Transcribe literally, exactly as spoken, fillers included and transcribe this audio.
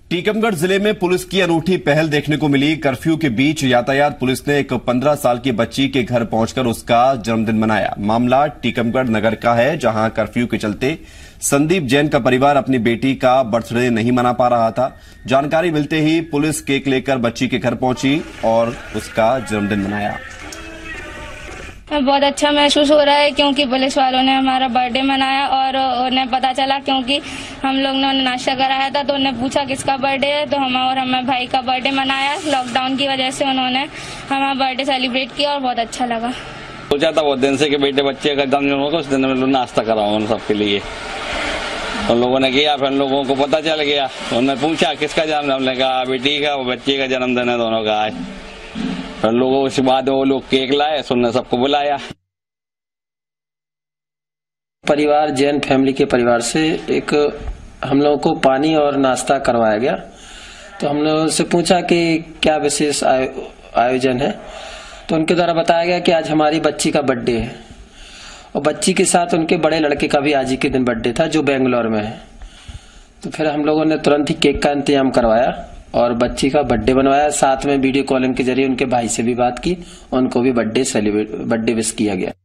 टीकमगढ़ जिले में पुलिस की अनूठी पहल देखने को मिली। कर्फ्यू के बीच यातायात पुलिस ने एक पंद्रह साल की बच्ची के घर पहुंचकर उसका जन्मदिन मनाया। मामला टीकमगढ़ नगर का है, जहां कर्फ्यू के चलते संदीप जैन का परिवार अपनी बेटी का बर्थडे नहीं मना पा रहा था। जानकारी मिलते ही पुलिस केक लेकर बच्ची के घर पहुंची और उसका जन्मदिन मनाया। बहुत अच्छा महसूस हो रहा है क्योंकि पुलिस वालों ने हमारा बर्थडे मनाया और उन्हें पता चला, क्योंकि हम लोग ने नाश्ता कराया था तो उन्हें पूछा किसका बर्थडे है, तो हम और हमारे भाई का बर्थडे मनाया। लॉकडाउन की वजह से उन्होंने हमारा बर्थडे सेलिब्रेट किया और बहुत अच्छा लगा। सोचा था बहुत दिन से कि बेटे बच्चे का जन्मदिन होगा, उस दिन में नाश्ता कराऊं उन सबके लिए। उन लोगों ने किया, फिर लोगों को पता चल गया, उन्होंने पूछा किसका जन्मदिन, हमने कहा बेटी का और बच्चे का जन्मदिन है, दोनों का है। फिर लोगों के बाद वो लोग केक लाए, सुनने सबको बुलाया। परिवार जैन फैमिली के परिवार से एक हम लोगों को पानी और नाश्ता करवाया गया। तो हम लोगों से पूछा कि क्या विशेष आयोजन है, तो उनके द्वारा बताया गया कि आज हमारी बच्ची का बर्थडे है और बच्ची के साथ उनके बड़े लड़के का भी आज ही के दिन बर्थडे था, जो बेंगलोर में है। तो फिर हम लोगों ने तुरंत ही केक का इंतजाम करवाया और बच्ची का बर्थडे बनवाया। साथ में वीडियो कॉलिंग के जरिए उनके भाई से भी बात की, उनको भी बर्थडे सेलिब्रेट बर्थडे विश किया गया।